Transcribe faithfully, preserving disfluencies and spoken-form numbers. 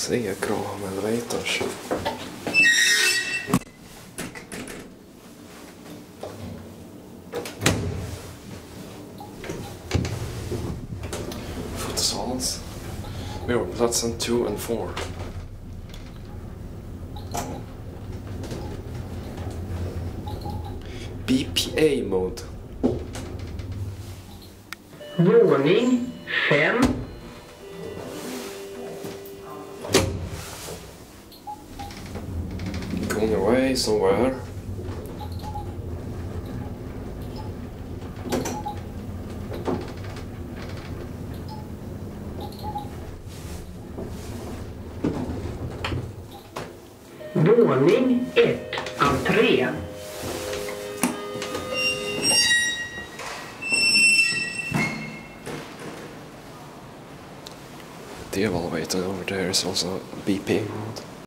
Se Graham elevators. Fotosalens. Vi har på platsen two and four. B P A mode. Våning fem. Going away somewhere. Våning ett, entré. The elevator over there is also B P A mode.